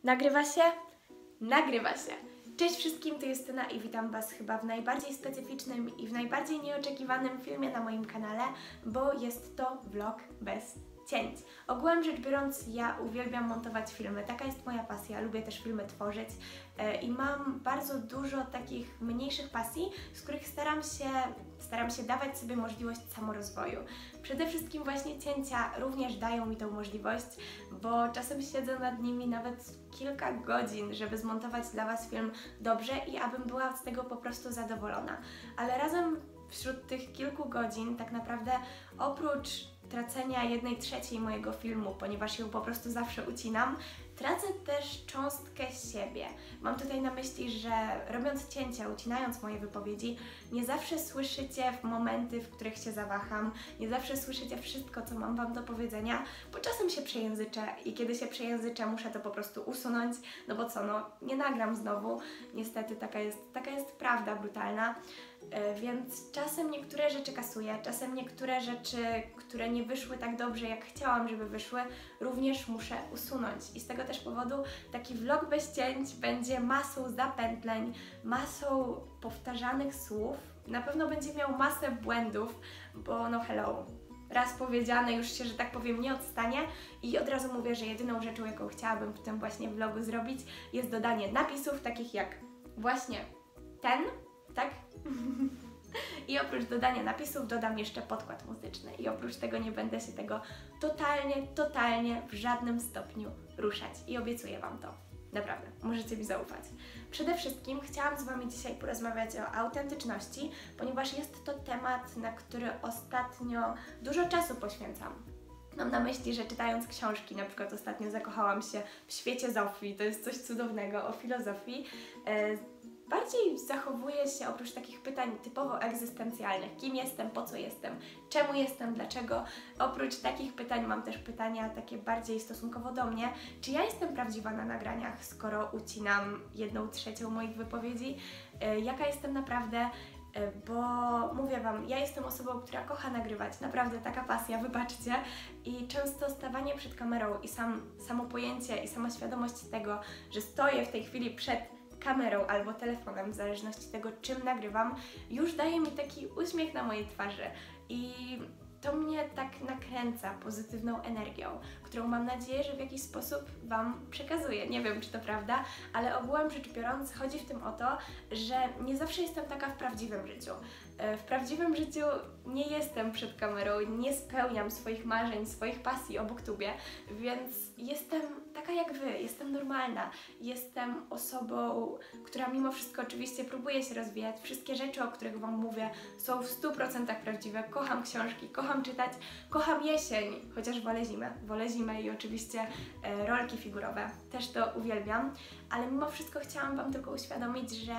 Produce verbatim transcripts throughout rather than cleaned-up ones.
Nagrywa się? Nagrywa się! Cześć wszystkim, to Justyna i witam Was chyba w najbardziej specyficznym i w najbardziej nieoczekiwanym filmie na moim kanale, bo jest to vlog bez cięć. Ogółem rzecz biorąc, ja uwielbiam montować filmy, taka jest moja pasja, lubię też filmy tworzyć yy, i mam bardzo dużo takich mniejszych pasji, z których staram się, staram się dawać sobie możliwość samorozwoju. Przede wszystkim właśnie cięcia również dają mi tą możliwość, bo czasem siedzę nad nimi nawet kilka godzin, żeby zmontować dla Was film dobrze i abym była z tego po prostu zadowolona. Ale razem wśród tych kilku godzin tak naprawdę oprócz tracenia jednej trzeciej mojego filmu, ponieważ ją po prostu zawsze ucinam, tracę też cząstkę siebie. Mam tutaj na myśli, że robiąc cięcia, ucinając moje wypowiedzi, nie zawsze słyszycie w momenty, w których się zawaham, nie zawsze słyszycie wszystko, co mam Wam do powiedzenia, bo czasem się przejęzyczę i kiedy się przejęzyczę, muszę to po prostu usunąć, no bo co, no nie nagram znowu, niestety taka jest, taka jest prawda brutalna. Więc czasem niektóre rzeczy kasuję, czasem niektóre rzeczy, które nie wyszły tak dobrze, jak chciałam, żeby wyszły, również muszę usunąć. I z tego też powodu taki vlog bez cięć będzie masą zapętleń, masą powtarzanych słów. Na pewno będzie miał masę błędów, bo no hello, raz powiedziane już się, że tak powiem, nie odstanie i od razu mówię, że jedyną rzeczą, jaką chciałabym w tym właśnie vlogu zrobić, jest dodanie napisów takich jak właśnie ten, tak? I oprócz dodania napisów dodam jeszcze podkład muzyczny i oprócz tego nie będę się tego totalnie, totalnie w żadnym stopniu ruszać i obiecuję Wam to. Naprawdę, możecie mi zaufać. Przede wszystkim chciałam z Wami dzisiaj porozmawiać o autentyczności, ponieważ jest to temat, na który ostatnio dużo czasu poświęcam. Mam na myśli, że czytając książki, na przykład ostatnio zakochałam się w świecie Zofii, to jest coś cudownego, o filozofii. Bardziej zachowuję się oprócz takich pytań typowo egzystencjalnych. Kim jestem, po co jestem, czemu jestem, dlaczego. Oprócz takich pytań mam też pytania takie bardziej stosunkowo do mnie. Czy ja jestem prawdziwa na nagraniach, skoro ucinam jedną trzecią moich wypowiedzi? Yy, jaka jestem naprawdę? Yy, bo mówię Wam, ja jestem osobą, która kocha nagrywać. Naprawdę taka pasja, wybaczcie. I często stawanie przed kamerą i sam, samo pojęcie i sama świadomość tego, że stoję w tej chwili przed kamerą albo telefonem, w zależności od tego, czym nagrywam, już daje mi taki uśmiech na mojej twarzy i to mnie tak nakręca pozytywną energią, którą mam nadzieję, że w jakiś sposób Wam przekazuję. Nie wiem, czy to prawda, ale ogółem rzecz biorąc chodzi w tym o to, że nie zawsze jestem taka w prawdziwym życiu. W prawdziwym życiu nie jestem przed kamerą, nie spełniam swoich marzeń, swoich pasji obok tubie, więc jestem taka jak Wy, jestem normalna, jestem osobą, która mimo wszystko oczywiście próbuje się rozwijać. Wszystkie rzeczy, o których Wam mówię, są w stu procentach prawdziwe. Kocham książki, kocham czytać, kocham jesień, chociaż wolę zimę, wolę zimę i oczywiście e, rolki figurowe, też to uwielbiam, ale mimo wszystko chciałam Wam tylko uświadomić, że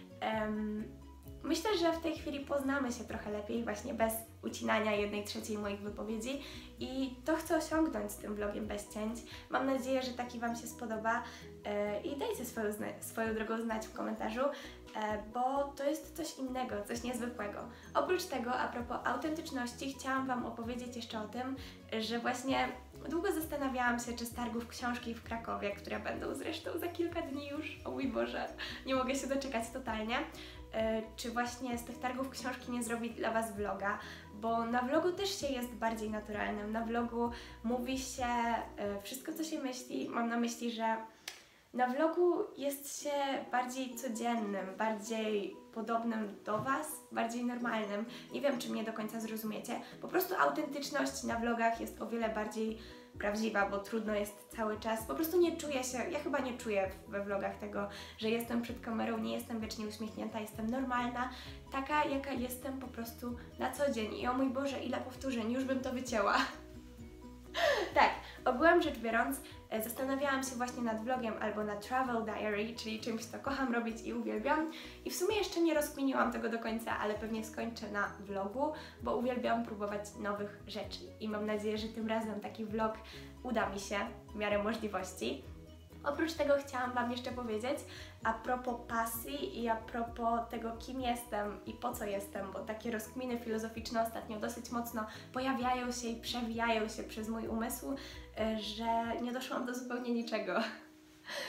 em, myślę, że w tej chwili poznamy się trochę lepiej właśnie bez ucinania jednej trzeciej moich wypowiedzi i to chcę osiągnąć z tym vlogiem bez cięć. Mam nadzieję, że taki Wam się spodoba yy, i dajcie swoją, swoją drogą znać w komentarzu, yy, bo to jest coś innego, coś niezwykłego. Oprócz tego, a propos autentyczności, chciałam Wam opowiedzieć jeszcze o tym, że właśnie długo zastanawiałam się, czy z targów książki w Krakowie, które będą zresztą za kilka dni już, o mój Boże, nie mogę się doczekać totalnie, czy właśnie z tych targów książki nie zrobić dla Was vloga, bo na vlogu też się jest bardziej naturalnym. Na vlogu mówi się wszystko, co się myśli. Mam na myśli, że na vlogu jest się bardziej codziennym, bardziej podobnym do Was, bardziej normalnym. Nie wiem, czy mnie do końca zrozumiecie. Po prostu autentyczność na vlogach jest o wiele bardziej prawdziwa, bo trudno jest cały czas. Po prostu nie czuję się, ja chyba nie czuję we vlogach tego, że jestem przed kamerą, nie jestem wiecznie uśmiechnięta, jestem normalna, taka jaka jestem po prostu na co dzień. I o mój Boże, ile powtórzeń, już bym to wycięła. Tak, ogółem rzecz biorąc, zastanawiałam się właśnie nad vlogiem albo nad travel diary, czyli czymś, co kocham robić i uwielbiam. I w sumie jeszcze nie rozkminiłam tego do końca, ale pewnie skończę na vlogu, bo uwielbiam próbować nowych rzeczy. I mam nadzieję, że tym razem taki vlog uda mi się w miarę możliwości. Oprócz tego chciałam Wam jeszcze powiedzieć a propos pasji i a propos tego, kim jestem i po co jestem, bo takie rozkminy filozoficzne ostatnio dosyć mocno pojawiają się i przewijają się przez mój umysł, że nie doszłam do zupełnie niczego.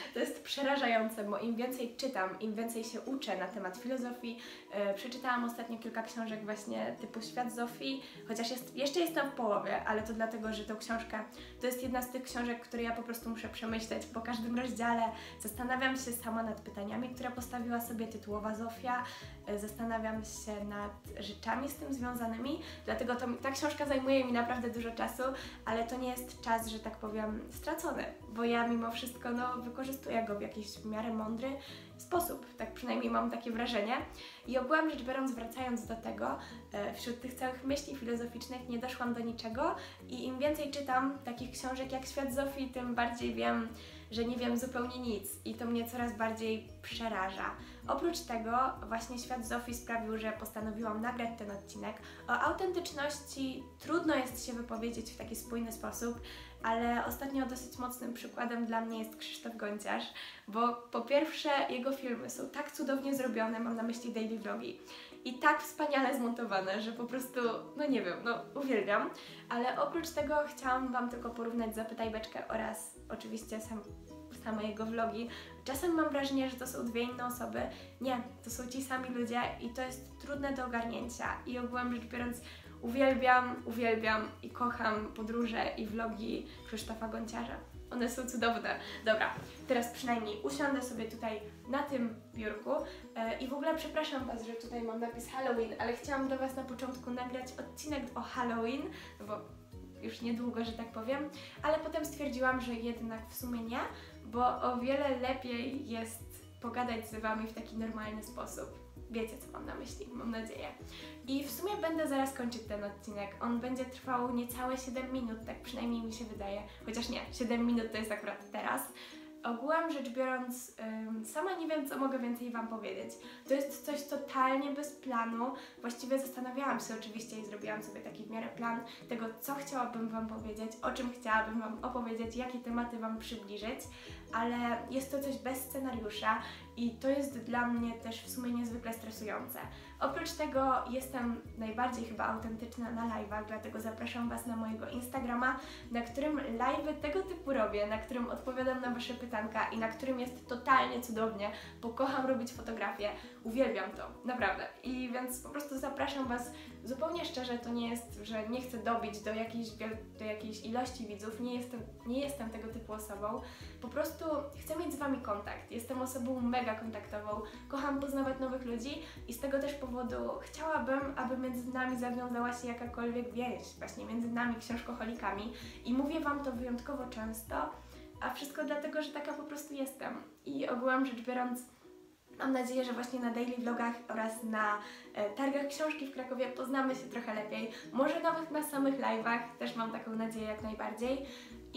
To jest przerażające, bo im więcej czytam, im więcej się uczę na temat filozofii. Yy, przeczytałam ostatnio kilka książek właśnie typu Świat Zofii, chociaż jest, jeszcze jestem w połowie, ale to dlatego, że tą książkę to jest jedna z tych książek, które ja po prostu muszę przemyśleć po każdym rozdziale. Zastanawiam się sama nad pytaniami, które postawiła sobie tytułowa Zofia. Yy, zastanawiam się nad rzeczami z tym związanymi, dlatego to, ta książka zajmuje mi naprawdę dużo czasu, ale to nie jest czas, że tak powiem, stracony, bo ja mimo wszystko no, wykorzystuję go w jakiś w miarę mądry sposób, tak przynajmniej mam takie wrażenie. I ogółem rzecz biorąc, wracając do tego, e, wśród tych całych myśli filozoficznych nie doszłam do niczego i im więcej czytam takich książek jak Świat Zofii, tym bardziej wiem, że nie wiem zupełnie nic i to mnie coraz bardziej przeraża. Oprócz tego właśnie Świat Zofii sprawił, że postanowiłam nagrać ten odcinek. O autentyczności trudno jest się wypowiedzieć w taki spójny sposób, ale ostatnio dosyć mocnym przykładem dla mnie jest Krzysztof Gonciarz, bo po pierwsze jego filmy są tak cudownie zrobione, mam na myśli daily vlogi, i tak wspaniale zmontowane, że po prostu, no nie wiem, no uwielbiam, ale oprócz tego chciałam Wam tylko porównać Zapytaj Beczkę oraz oczywiście sam, same jego vlogi. Czasem mam wrażenie, że to są dwie inne osoby. Nie, to są ci sami ludzie i to jest trudne do ogarnięcia i ogółem rzecz biorąc uwielbiam, uwielbiam i kocham podróże i vlogi Krzysztofa Gonciarza. One są cudowne. Dobra, teraz przynajmniej usiądę sobie tutaj na tym biurku yy, i w ogóle przepraszam Was, że tutaj mam napis Halloween, ale chciałam do Was na początku nagrać odcinek o Halloween, no bo już niedługo, że tak powiem, ale potem stwierdziłam, że jednak w sumie nie, bo o wiele lepiej jest pogadać z Wami w taki normalny sposób. Wiecie, co mam na myśli, mam nadzieję. I w sumie będę zaraz kończyć ten odcinek. On będzie trwał niecałe siedem minut, tak przynajmniej mi się wydaje. Chociaż nie, siedem minut to jest akurat teraz. Ogółem rzecz biorąc, ym, sama nie wiem, co mogę więcej Wam powiedzieć. To jest coś totalnie bez planu. Właściwie zastanawiałam się oczywiście i zrobiłam sobie taki w miarę plan tego, co chciałabym Wam powiedzieć, o czym chciałabym Wam opowiedzieć, jakie tematy Wam przybliżyć, ale jest to coś bez scenariusza i to jest dla mnie też w sumie niezwykle stresujące. Oprócz tego jestem najbardziej chyba autentyczna na live'ach, dlatego zapraszam Was na mojego Instagrama, na którym live'y tego typu robię, na którym odpowiadam na Wasze pytanka i na którym jest totalnie cudownie, bo kocham robić fotografie, uwielbiam to, naprawdę. I więc po prostu zapraszam Was zupełnie szczerze, to nie jest, że nie chcę dobić do jakiejś, do jakiejś ilości widzów, nie jestem, nie jestem tego typu osobą, po prostu chcę mieć z Wami kontakt, jestem osobą mega kontaktową, kocham poznawać nowych ludzi i z tego też powodu chciałabym, aby między nami zawiązała się jakakolwiek więź, właśnie między nami książkoholikami i mówię Wam to wyjątkowo często, a wszystko dlatego, że taka po prostu jestem i ogółem rzecz biorąc mam nadzieję, że właśnie na daily vlogach oraz na e, targach książki w Krakowie poznamy się trochę lepiej. Może nawet na samych live'ach, też mam taką nadzieję jak najbardziej.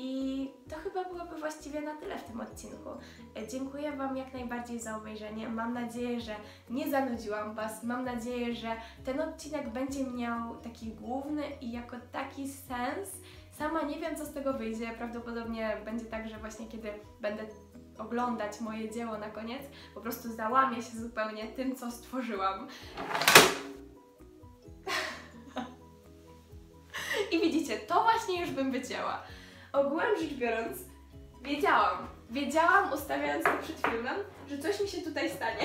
I to chyba byłoby właściwie na tyle w tym odcinku. E, dziękuję Wam jak najbardziej za obejrzenie. Mam nadzieję, że nie zanudziłam Was. Mam nadzieję, że ten odcinek będzie miał taki główny i jako taki sens. Sama nie wiem, co z tego wyjdzie. Prawdopodobnie będzie tak, że właśnie kiedy będę oglądać moje dzieło na koniec, po prostu załamię się zupełnie tym, co stworzyłam. I widzicie, to właśnie już bym wycięła. Ogółem rzecz biorąc, wiedziałam, wiedziałam ustawiając to przed filmem, że coś mi się tutaj stanie.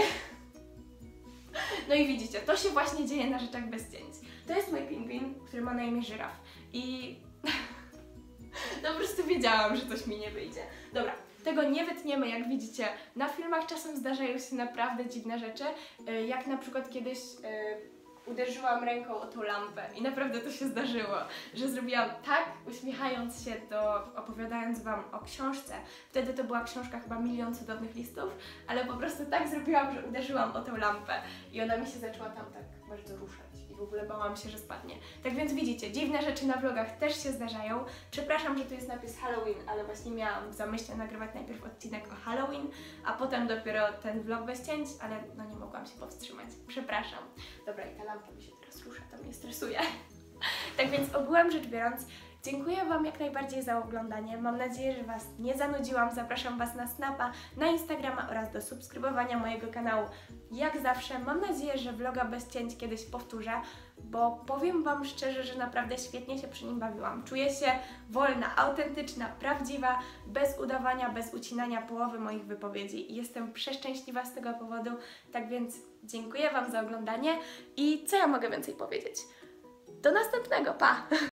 No i widzicie, to się właśnie dzieje na Rzeczach bez cięć. To jest mój pingwin, który ma na imię Żyraf. I no po prostu wiedziałam, że coś mi nie wyjdzie. Dobra. Tego nie wytniemy, jak widzicie. Na filmach czasem zdarzają się naprawdę dziwne rzeczy, jak na przykład kiedyś yy, uderzyłam ręką o tą lampę i naprawdę to się zdarzyło, że zrobiłam tak, uśmiechając się do, opowiadając Wam o książce. Wtedy to była książka chyba Milion Cudownych Listów, ale po prostu tak zrobiłam, że uderzyłam o tę lampę i ona mi się zaczęła tam tak bardzo ruszać i w ogóle bałam się, że spadnie. Tak więc widzicie, dziwne rzeczy na vlogach też się zdarzają. Przepraszam, że tu jest napis Halloween, ale właśnie miałam w zamyśle nagrywać najpierw odcinek o Halloween, a potem dopiero ten vlog bez cięć, ale no nie mogłam się powstrzymać. Przepraszam. Dobra, i ta lampa mi się teraz rusza, to mnie stresuje. Tak więc ogółem rzecz biorąc, Dziękuję Wam jak najbardziej za oglądanie. Mam nadzieję, że Was nie zanudziłam. Zapraszam Was na Snapa, na Instagrama oraz do subskrybowania mojego kanału. Jak zawsze mam nadzieję, że vloga bez cięć kiedyś powtórzę, bo powiem Wam szczerze, że naprawdę świetnie się przy nim bawiłam. Czuję się wolna, autentyczna, prawdziwa, bez udawania, bez ucinania połowy moich wypowiedzi. I jestem przeszczęśliwa z tego powodu, tak więc dziękuję Wam za oglądanie i co ja mogę więcej powiedzieć? Do następnego, pa!